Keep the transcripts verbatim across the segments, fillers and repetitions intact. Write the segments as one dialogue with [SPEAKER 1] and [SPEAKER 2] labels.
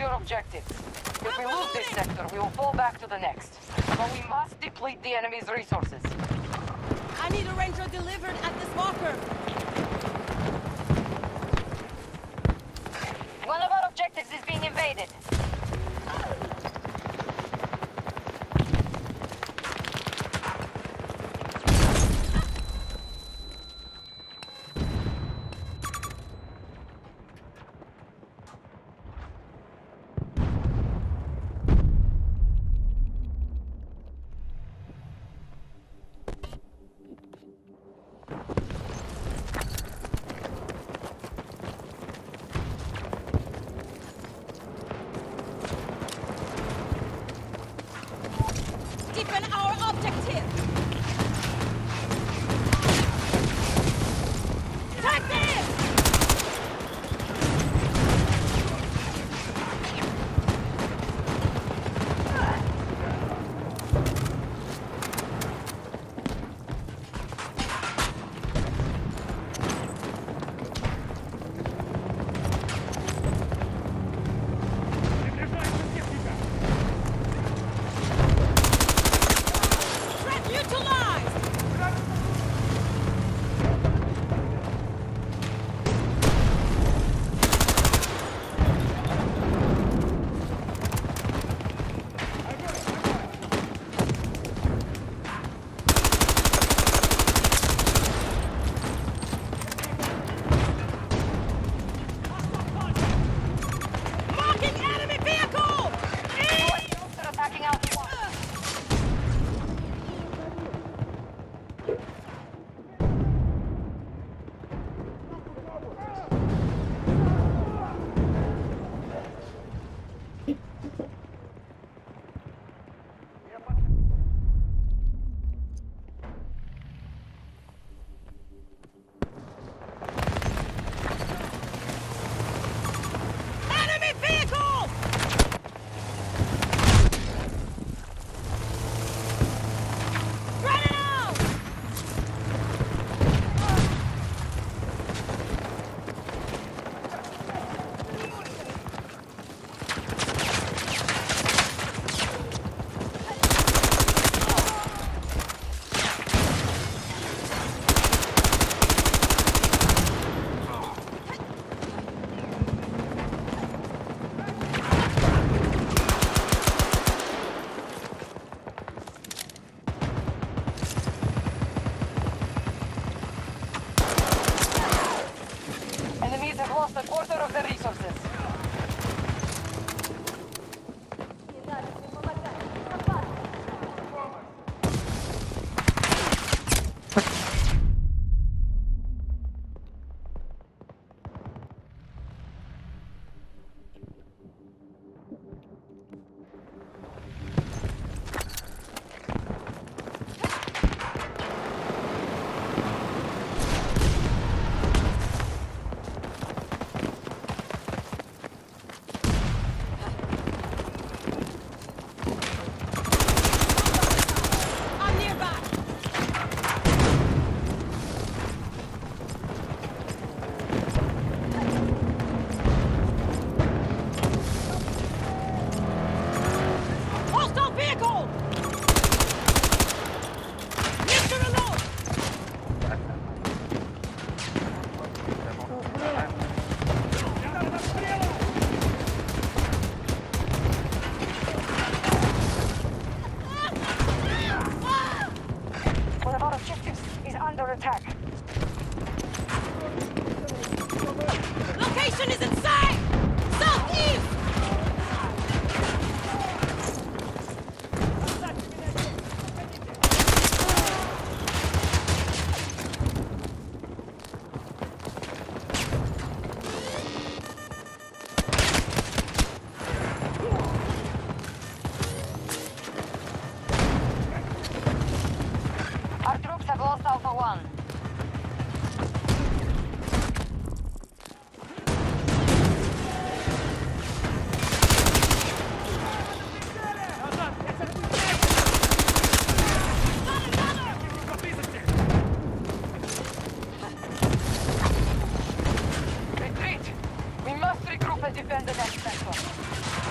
[SPEAKER 1] your objectives. If we lose this sector, we will fall back to the next. But we must deplete the enemy's resources.
[SPEAKER 2] I need a ranger delivered at this walker.
[SPEAKER 1] One of our objectives is being invaded.
[SPEAKER 2] Defend our objective! Take this! Threat neutralized! Marking enemy vehicle!
[SPEAKER 1] They're attacking Alpha one.
[SPEAKER 2] Enemy vehicle! Run it out!
[SPEAKER 1] Enemies have lost a quarter of their resources.
[SPEAKER 2] I'm nearby! Hostile vehicle! Mister alone!
[SPEAKER 1] One of our objectives is under attack.
[SPEAKER 2] Location is in sight! Southeast!
[SPEAKER 1] Our troops have lost Alpha one. Retreat! We must regroup and defend the next sector.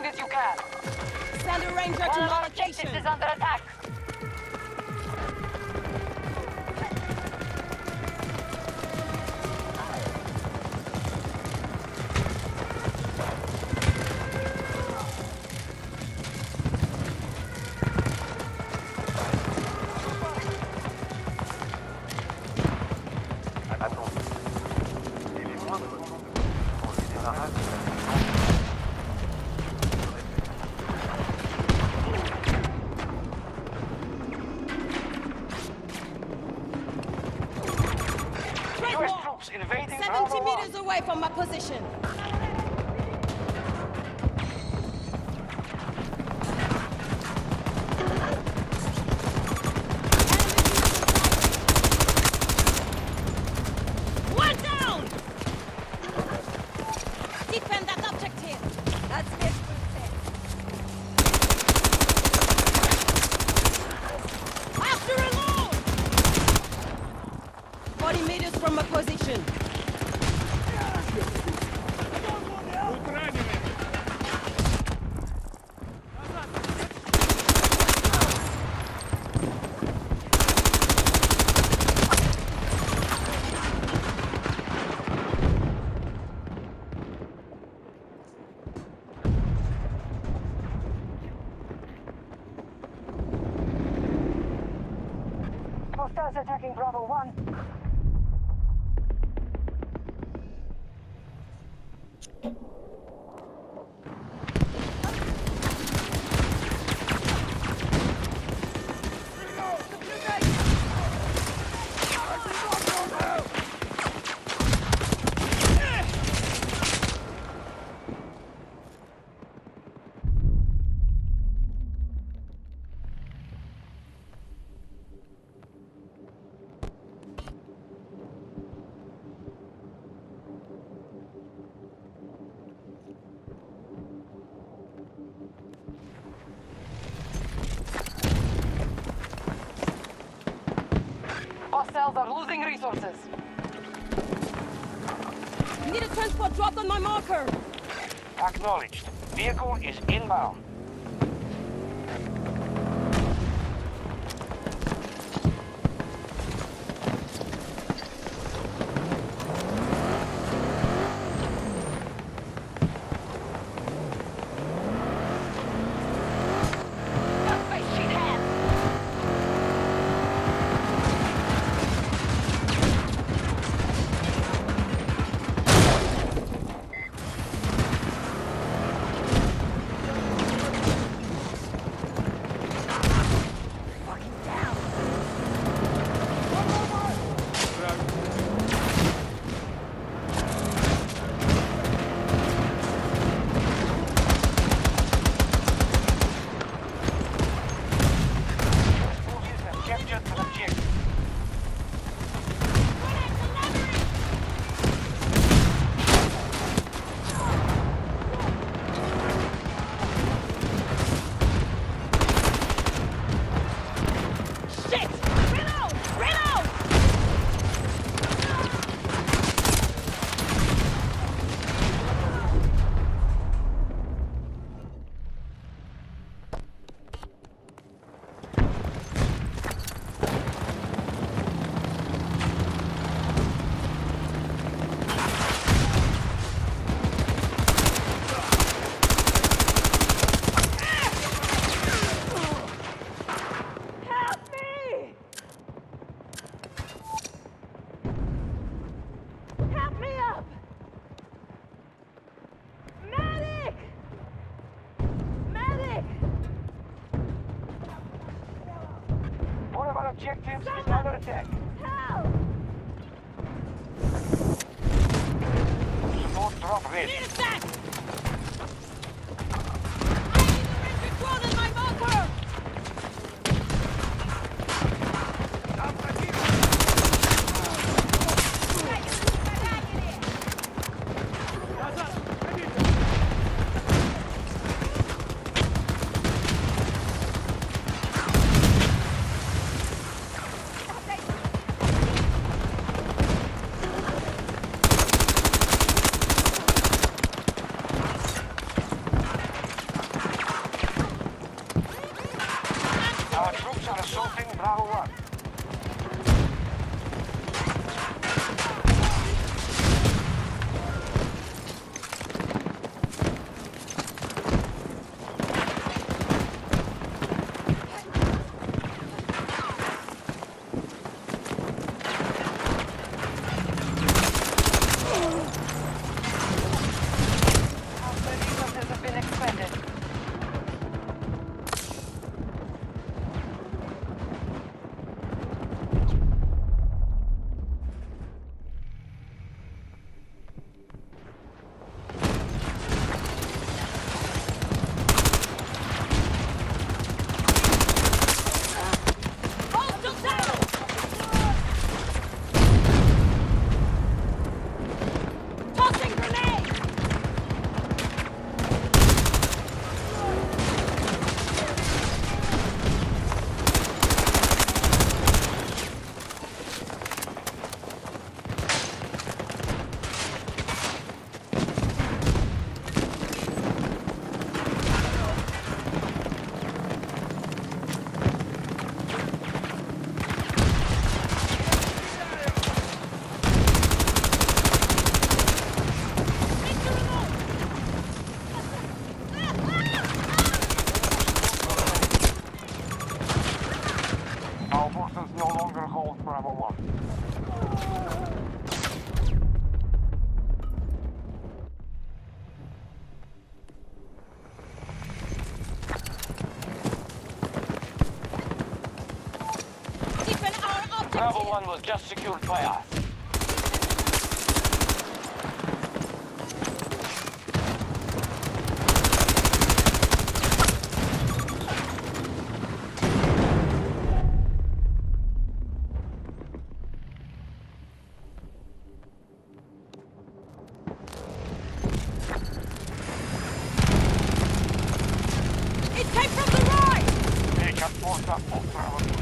[SPEAKER 1] long as you can.
[SPEAKER 2] Send a ranger
[SPEAKER 1] One
[SPEAKER 2] to
[SPEAKER 1] of
[SPEAKER 2] my
[SPEAKER 1] our objectives
[SPEAKER 2] location.
[SPEAKER 1] is under attack. U S troops invading Bravo
[SPEAKER 2] seventy
[SPEAKER 1] one.
[SPEAKER 2] meters away from my position. One down! Defend that objective. That's it. After a load! forty meters from my position.
[SPEAKER 1] Hostiles attacking Bravo one. Hostiles are losing resources.
[SPEAKER 2] Need a transport dropped on my marker.
[SPEAKER 1] Acknowledged. Vehicle is inbound. Objectives is under attack.
[SPEAKER 2] Help!
[SPEAKER 1] Support drop ready.
[SPEAKER 2] Need a sec! I need a ranger drone on my marker!
[SPEAKER 3] forces no longer hold Bravo one.
[SPEAKER 2] Defend our objective!
[SPEAKER 3] Bravo one was just secured by us.
[SPEAKER 2] It came from the right!
[SPEAKER 3] They can force up for Bravo two.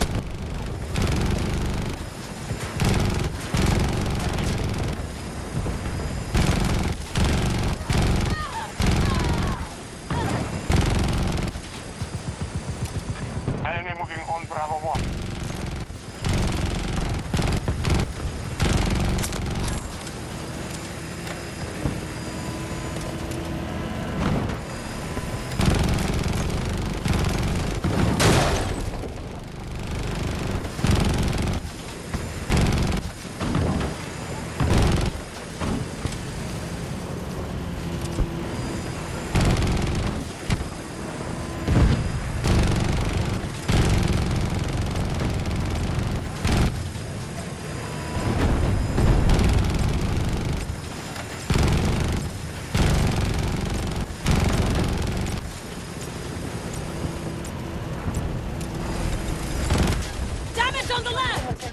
[SPEAKER 3] Enemy moving on Bravo one.
[SPEAKER 2] Damage on the left!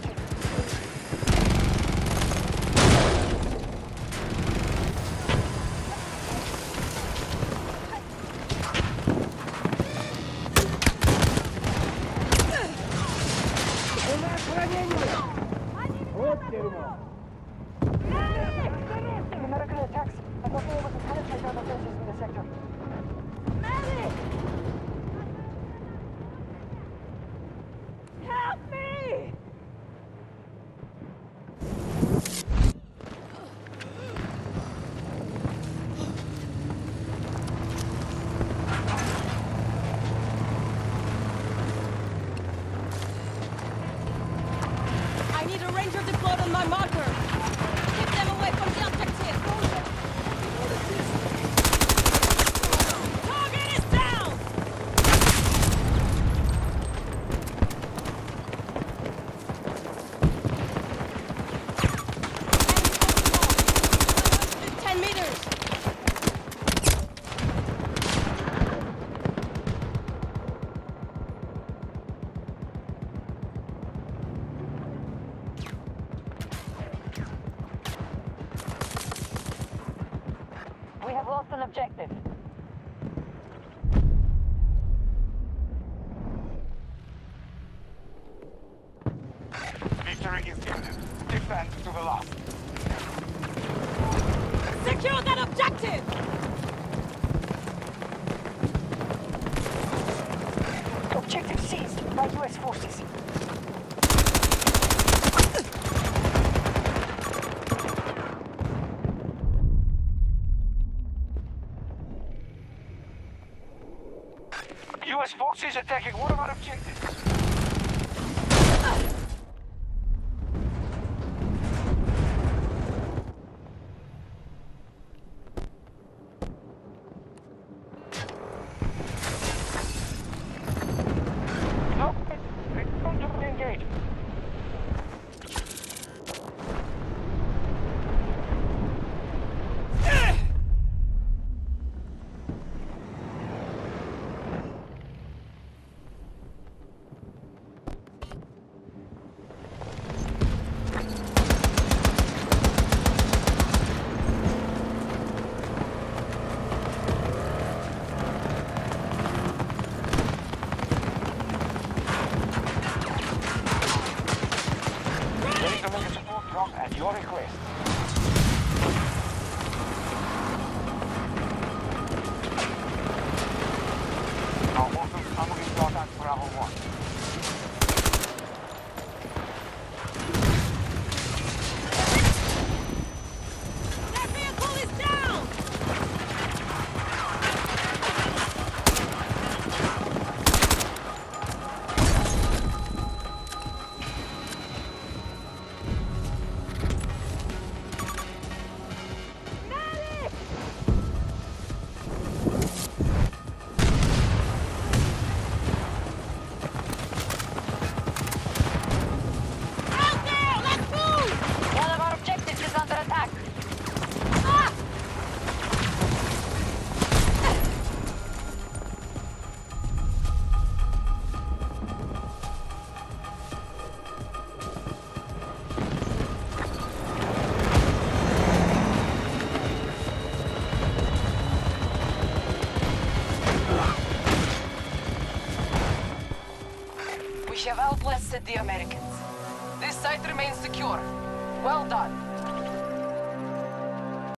[SPEAKER 1] American attacks. I'm not able to penetrate our defenses in the sector. Medic! Help me!
[SPEAKER 2] I need a ranger deployed on my marker. Keep them away from the objective. Target is down! Ten meters.
[SPEAKER 1] We have lost an objective.
[SPEAKER 3] Victory is imminent. Defend to the last.
[SPEAKER 2] Secure that objective!
[SPEAKER 1] Objective seized by U S forces.
[SPEAKER 3] U S forces attacking one of our objectives. No, it's going to engage. At your request. Our forces are moving to attack Bravo one.
[SPEAKER 2] Their vehicle is down!
[SPEAKER 1] said the Americans. This site remains secure. Well done.